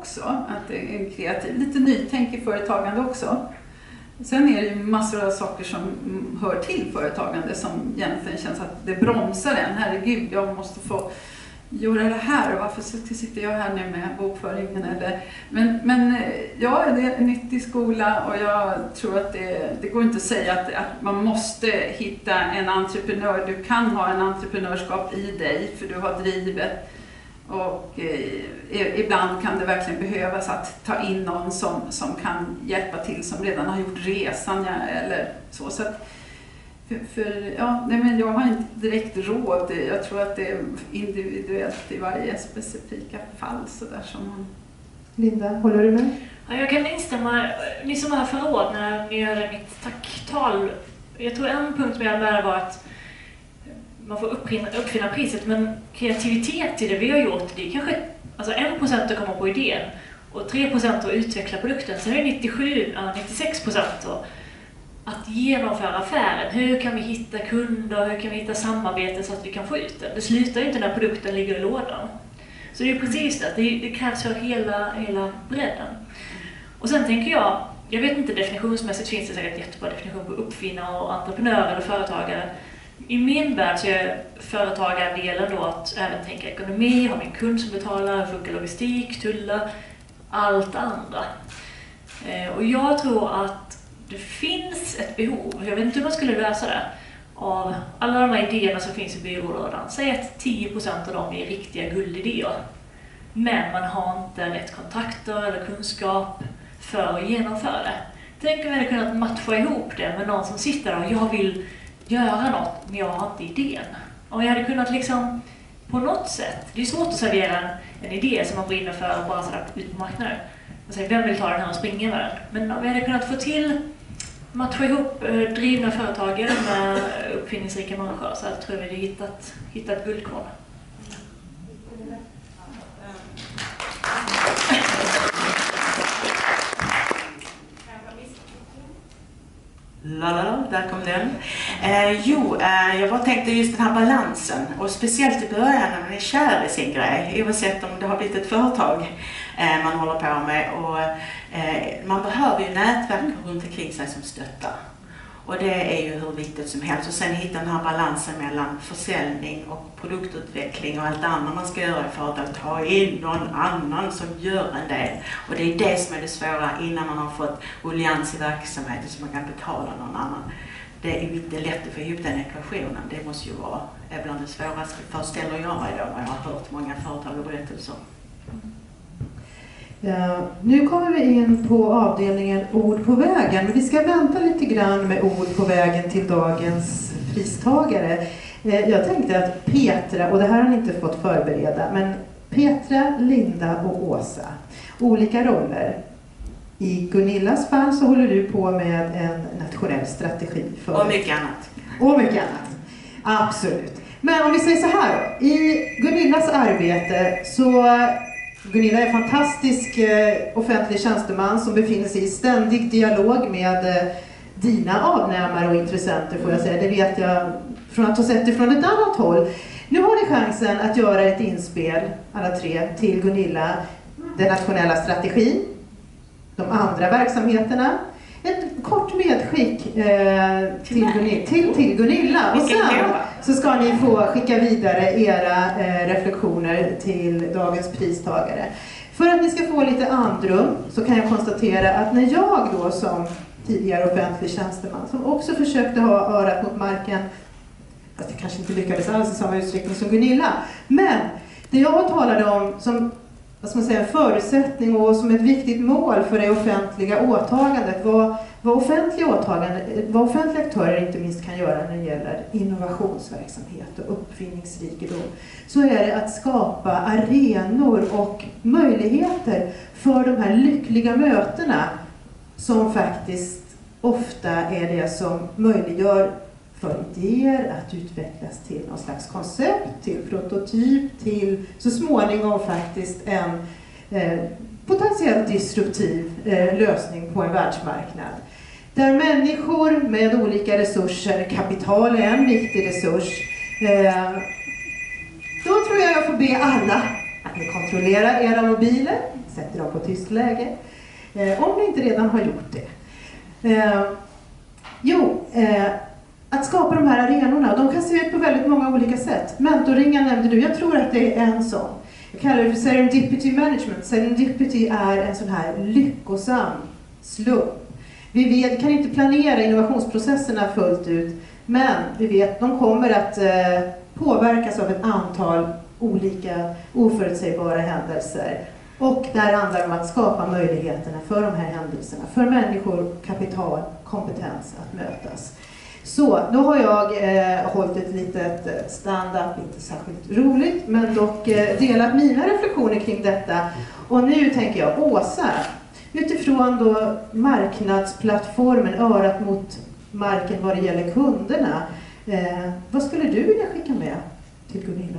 också. Att det är en kreativ, lite nytänk i företagande också. Sen är det ju massor av saker som hör till företagande som egentligen känns att det bromsar en. Herregud, jag måste få göra det här och varför sitter jag här nu med bokföringen? Men ja, det är en nyttig skola och jag tror att det går inte att säga att man måste hitta en entreprenör. Du kan ha en entreprenörskap i dig för du har drivet. Och ibland kan det verkligen behövas att ta in någon som kan hjälpa till, som redan har gjort resan eller så. Så att, men jag har inte direkt råd. Jag tror att det är individuellt i varje specifika fall. Så där som man... Linda, håller du med? Ja, jag kan instämma. Ni som var här förra året när ni hörde mitt tacktal. Jag tror en punkt med det var att man får uppfinna priset, men kreativitet i det vi har gjort, det är kanske 1% att komma på idén och 3% att utveckla produkten. Sen är det 96% att genomföra affären. Hur kan vi hitta kunder, hur kan vi hitta samarbete så att vi kan få ut den? Det slutar ju inte när produkten ligger i lådan. Så det är precis det, det krävs för hela bredden. Och sen tänker jag vet inte, definitionsmässigt finns det säkert jättebra definition på uppfinnare och entreprenörer eller företagare. I min värld så är företagardelen då att även tänka ekonomi, ha min kund som betalar, funkar logistik, tullar, allt andra. Och jag tror att det finns ett behov, jag vet inte hur man skulle lösa det, av alla de här idéerna som finns i byrålådan. Säg att 10% av dem är riktiga guldidéer. Men man har inte rätt kontakter eller kunskap för att genomföra det. Tänk om vi hade kunnat matcha ihop det med någon som sitter där och jag vill göra något, men jag har inte idén. Om jag hade kunnat på något sätt, det är svårt att servera en idé som man brinner för och bara sådär ut på marknaden. Och säga, vem vill ta den här och springa med den? Men om vi hade kunnat få till, matcha ihop drivna företagare med uppfinningsrika människor, så tror jag vi hade hittat guldkorn. Där kom den. Jag bara tänkte just den här balansen, och speciellt i början när man är kär i sin grej, oavsett om det har blivit ett företag man håller på med, och man behöver ju nätverk runt omkring sig som stöttar. Och det är ju hur viktigt som helst. Och sen hitta den här balansen mellan försäljning och produktutveckling och allt annat man ska göra i företag. Ta in någon annan som gör en del. Och det är det som är det svåra innan man har fått ruljans i verksamheten så man kan betala någon annan. Det är inte lätt att få ihop den ekvationen. Det måste ju vara bland det svåraste, föreställer jag mig då, när jag har hört många företag och berättelser. Ja, nu kommer vi in på avdelningen ord på vägen, men vi ska vänta lite grann med ord på vägen till dagens pristagare. Jag tänkte att Petra, och det här har ni inte fått förbereda, men Petra, Linda och Åsa, olika roller. I Gunillas fall så håller du på med en nationell strategi för... Och mycket annat. Och mycket annat, absolut. Men om vi säger så här då, i Gunillas arbete så... Gunilla är en fantastisk offentlig tjänsteman som befinner sig i ständig dialog med dina avnämare och intressenter, får jag säga. Det vet jag från att ha sett det från ett annat håll. Nu har ni chansen att göra ett inspel, alla tre, till Gunilla. Den nationella strategin, de andra verksamheterna. Ett kort medskick till Gunilla. Och sen så ska ni få skicka vidare era reflektioner till dagens pristagare. För att ni ska få lite andrum så kan jag konstatera att när jag då som tidigare offentlig tjänsteman, som också försökte ha örat mot marken, fast jag kanske inte lyckades alls i samma utsträckning som Gunilla, men det jag talade om som en förutsättning och som ett viktigt mål för det offentliga åtagandet vad offentliga aktörer inte minst kan göra när det gäller innovationsverksamhet och uppfinningsrikedom, så är det att skapa arenor och möjligheter för de här lyckliga mötena som faktiskt ofta är det som möjliggör för idéer att utvecklas till någon slags koncept, till prototyp, till så småningom faktiskt en potentiellt disruptiv lösning på en världsmarknad. Där människor med olika resurser, kapital är en viktig resurs, då tror jag får be alla att ni kontrollerar era mobiler, sätter dem på tyst läge. Om ni inte redan har gjort det. Att skapa de här arenorna, de kan se ut på väldigt många olika sätt. Mentorringen nämnde du, jag tror att det är en sån. Jag kallar det för serendipity management. Serendipity är en sån här lyckosam slump. Vi kan inte planera innovationsprocesserna fullt ut, men vi vet att de kommer att påverkas av ett antal olika oförutsägbara händelser. Och där handlar det om att skapa möjligheterna för de här händelserna, för människor, kapital, kompetens att mötas. Så, då har jag hållit ett litet stand-up, inte särskilt roligt, men dock delat mina reflektioner kring detta. Och nu tänker jag, Åsa, utifrån då marknadsplattformen, örat mot marken vad det gäller kunderna, vad skulle du vilja skicka med till Gunilla?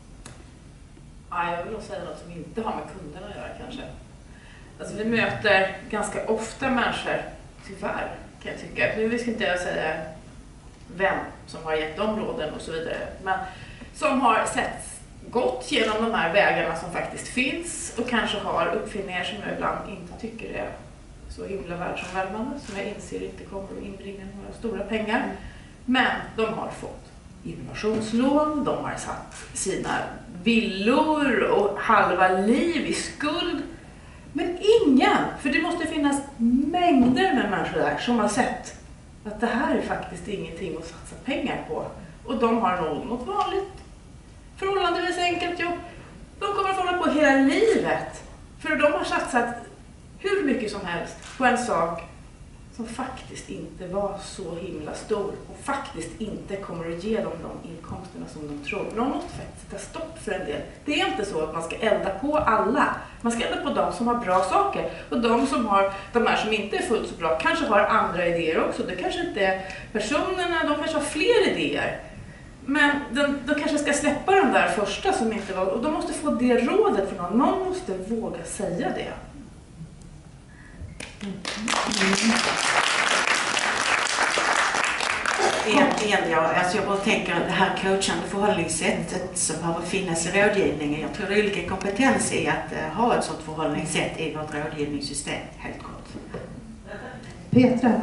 Ja, jag vill nog säga något som inte har med kunderna att göra kanske. Alltså vi möter ganska ofta människor, tyvärr kan jag tycka. Nu ska inte jag säga vem som har gett områden och så vidare. Men som har gått genom de här vägarna som faktiskt finns och kanske har uppfinningar som jag ibland inte tycker är så himla världsomvälvande, som jag inser inte kommer att inbringa några stora pengar. Men de har fått innovationslån, de har satt sina villor och halva liv i skuld. Men ingen, för det måste finnas mängder med människor där som har sett att det här är faktiskt ingenting att satsa pengar på. Och de har något vanligt, förhållandevis enkelt jobb. De kommer att hålla på hela livet. För de har satsat hur mycket som helst på en sak som faktiskt inte var så himla stor och faktiskt inte kommer att ge dem de inkomsterna som de tror. De måste faktiskt sätta stopp för en del. Det är inte så att man ska elda på alla. Man ska elda på de som har bra saker. Och de som har, de här som inte är fullt så bra, kanske har andra idéer också. Det kanske inte är personerna, de kanske har fler idéer. Men de kanske ska släppa de där första som inte var, och de måste få det rådet från någon. Någon måste våga säga det. Jag bara tänker att det här coachande förhållningssättet som behöver finnas i rådgivningen. Jag tror det är olika kompetens i att ha ett sådant förhållningssätt i vårt rådgivningssystem, helt kort. Petra?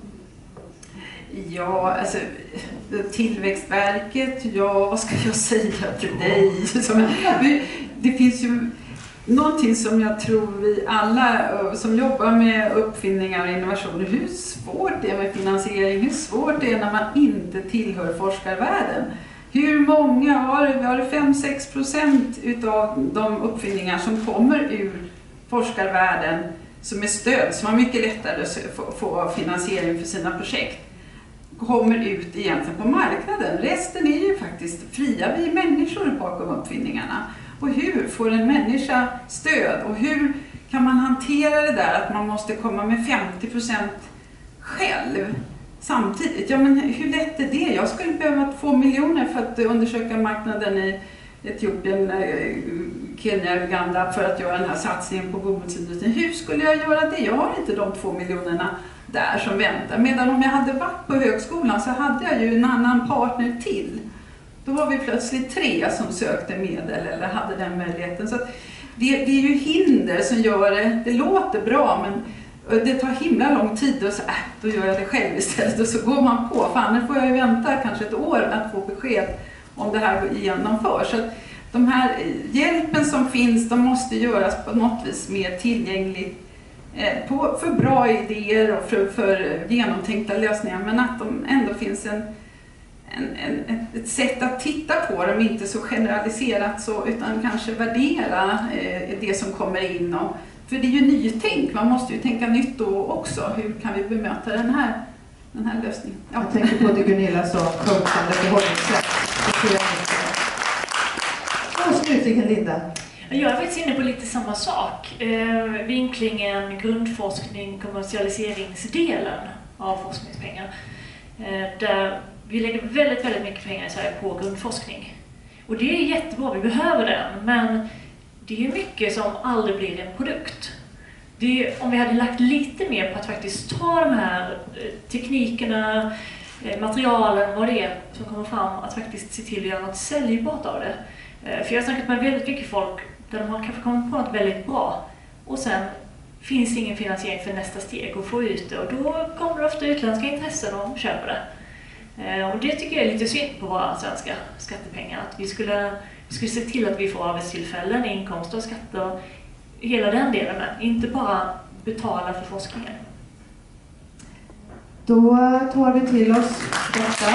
Ja, alltså Tillväxtverket, ja, vad ska jag säga till dig? Det finns ju någonting som jag tror vi alla som jobbar med uppfinningar och innovationer, hur svårt det är med finansiering, hur svårt det är när man inte tillhör forskarvärlden. Hur många var det 5-6% utav de uppfinningar som kommer ur forskarvärlden som är stöd, som har mycket lättare att få finansiering för sina projekt, kommer ut egentligen på marknaden. Resten är ju faktiskt fria, vi människor bakom uppfinningarna. Och hur får en människa stöd? Och hur kan man hantera det där att man måste komma med 50% själv samtidigt? Ja, men hur lätt är det? Jag skulle behöva 2 miljoner för att undersöka marknaden i Etiopien, Kenya, Uganda för att göra den här satsningen på bomullsindustrin. Hur skulle jag göra det? Jag har inte de 2 miljonerna där som väntar. Medan om jag hade varit på högskolan så hade jag ju en annan partner till. Då var vi plötsligt 3 som sökte medel eller hade den möjligheten. Så att det är ju hinder som gör det. Det låter bra, men det tar himla lång tid och så då gör jag det själv istället. Och så går man på. Fan, nu får jag ju vänta kanske ett år att få besked om det här genomförs. Så att de här hjälpen som finns, de måste göras på något vis mer tillgängligt för bra idéer och för genomtänkta lösningar. Men att de ändå finns ett sätt att titta på dem, inte så generaliserat så, utan kanske värdera det som kommer in. För det är ju nytänk, man måste ju tänka nytt då också. Hur kan vi bemöta den här lösningen? Ja. Jag tänker på det Gunilla sa, coachande förhållningssätt. Och slutligen Linda. Jag är faktiskt inne på lite samma sak. Vinklingen, grundforskning, kommersialiseringsdelen av forskningspengar. Där vi lägger väldigt, väldigt mycket pengar i Sverige på grundforskning. Och det är jättebra, vi behöver den. Men det är mycket som aldrig blir en produkt. Om vi hade lagt lite mer på att faktiskt ta de här teknikerna, materialen, vad det är som kommer fram, att faktiskt se till att göra något säljbart av det. För jag har snackat med väldigt mycket folk där de har kanske kommit på något väldigt bra. och sen finns det ingen finansiering för nästa steg och få ut det, och då kommer det ofta utländska intressen och köper det. Och det tycker jag är lite synd på våra svenska skattepengar, att vi skulle se till att vi får arbetstillfällen, inkomster och skatter, hela den delen med, inte bara betala för forskningen. Då tar vi till oss detta.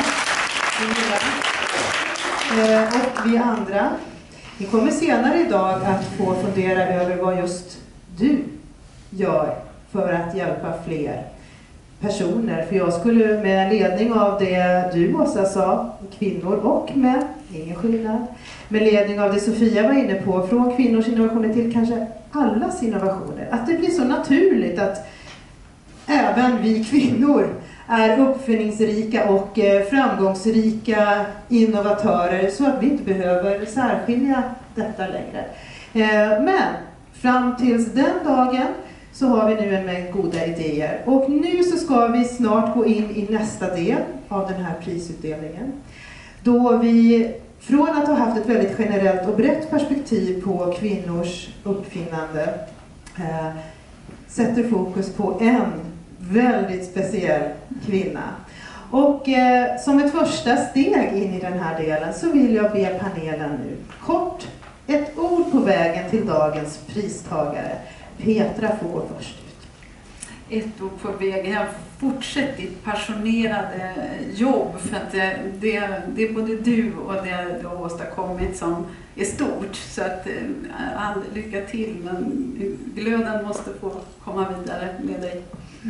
Och vi andra, vi kommer senare idag att få fundera över vad just du gör för att hjälpa fler personer. För jag skulle med ledning av det du, Åsa, sa, kvinnor och män, ingen skillnad, med ledning av det Sofia var inne på, från kvinnors innovationer till kanske allas innovationer, att det blir så naturligt att även vi kvinnor är uppfinningsrika och framgångsrika innovatörer, så att vi inte behöver särskilja detta längre. Men fram tills den dagen så har vi nu en mängd goda idéer. Och nu så ska vi snart gå in i nästa del av den här prisutdelningen. Då vi från att ha haft ett väldigt generellt och brett perspektiv på kvinnors uppfinnande sätter fokus på en väldigt speciell kvinna. Och som ett första steg in i den här delen så vill jag be panelen nu kort ett ord på vägen till dagens pristagare. Petra får gå först ut. Ett ord på vägen. Fortsätt ditt passionerade jobb, för att det är både du och det du har åstadkommit som är stort. Så att all lycka till, men glöden måste få komma vidare med dig.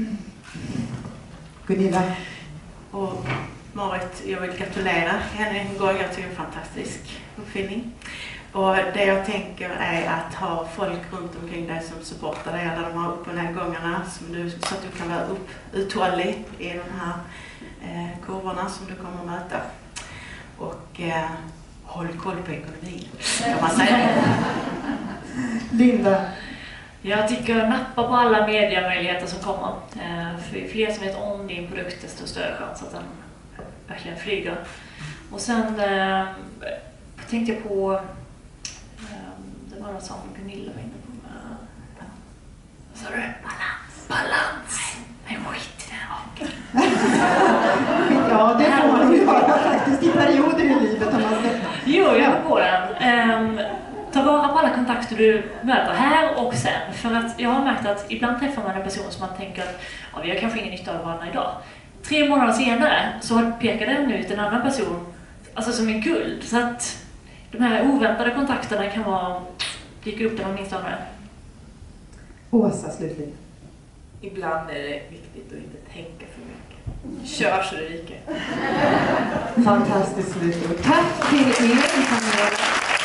Gunilla. Och Marit, jag vill gratulera henne en gång. Jag tycker det är en fantastisk uppfinning. Och det jag tänker är att ha folk runt omkring dig som supportar dig alla de här upp- och nedgångarna, så att du kan vara uthållig i de här kurvorna som du kommer att möta. Och håll koll på ekonomin, kan man säga. Linda. Jag tycker nappa på alla mediamöjligheter som kommer. För fler som vet om din produkt, desto större chans att den verkligen flyger. Och sen tänkte jag på, det var något som Gunilla var inne på. Vad sa du? Balans! Nej, skit i det. Ja, det får man ju göra faktiskt i perioder i livet. Om man ska... Jo, jag är på den. Ta vara på alla kontakter du möter här och sen. För att jag har märkt att ibland träffar man en person som man tänker att ja, vi har kanske ingen nytta av varandra idag. 3 månader senare så pekar den ut en annan person, alltså som är guld. Så att de här oväntade kontakterna kan vara, dyka upp där man minst av det. Åsa, slutligen. Ibland är det viktigt att inte tänka för mycket. Kör så det ryker. Fantastiskt slutord. Tack till er i panelen.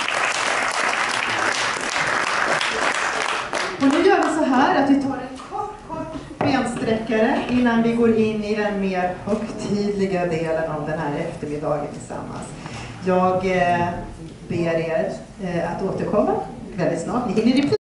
Och nu gör vi så här att vi tar en kort bensträckare innan vi går in i den mer högtidliga delen av den här eftermiddagen tillsammans. Jag ber er att återkomma väldigt snart. Ni hinner